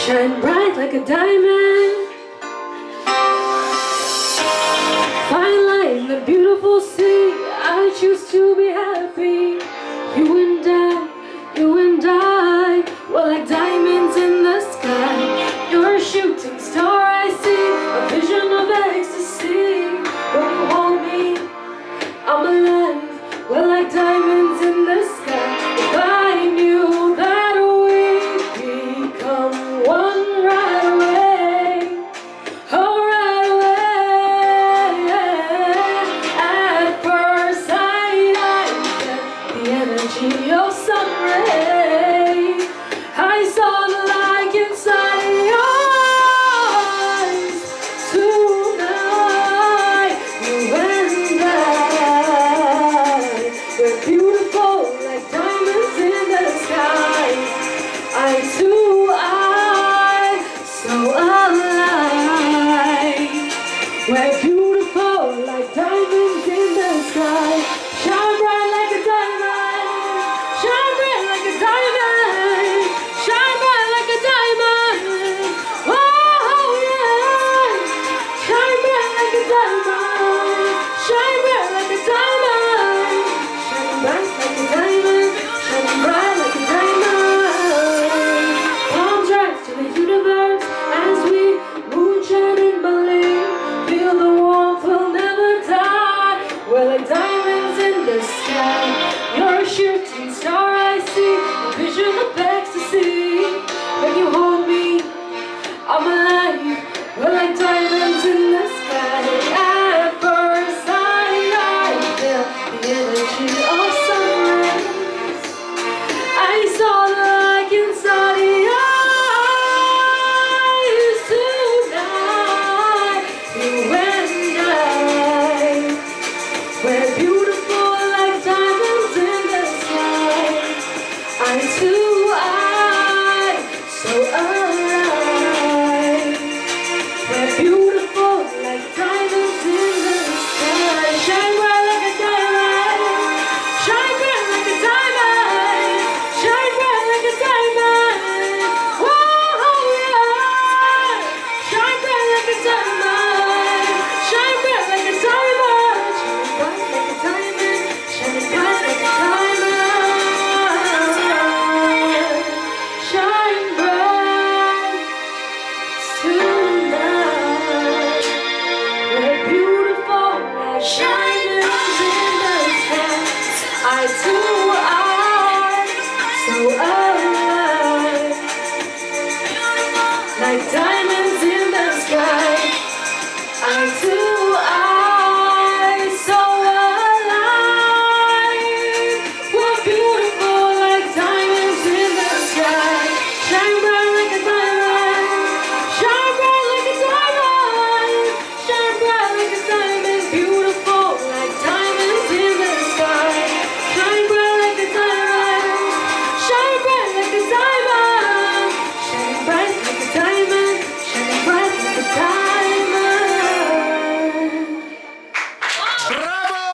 Shine bright like a diamond. Fine light in the beautiful sea. I choose to be happy. You and I, we're like diamonds in the sky. You're a shooting star I see, a vision of ecstasy. When you hold me, I'm alive. We're like diamonds in the sky. If I knew that we'd become one right away, oh right away. At first sight I felt the energy of sun ray. I saw the light inside your eyes. Tonight, you and I, we're beautiful like diamonds in the sky. Eye to eye, so alive. We're beautiful like diamonds in the sky. Shine bright like a diamond. Shine bright like a diamond. Shine bright like a diamond. Oh yeah. Shine bright like a diamond. Shine bright like a diamond. Shine bright like a diamond. Shine bright like a diamond. Palms rise to the universe as we moonshine and believe. Feel the warmth, we'll never die. We're like diamonds in the sky. You're a shooting star I see, a vision of ecstasy. When you hold me, I'm alive. We're like diamonds in the sky. At first sight I feel the energy of sunrise. I saw the light inside your eyes. Tonight, you and I, we're beautiful like diamonds in the sky. I too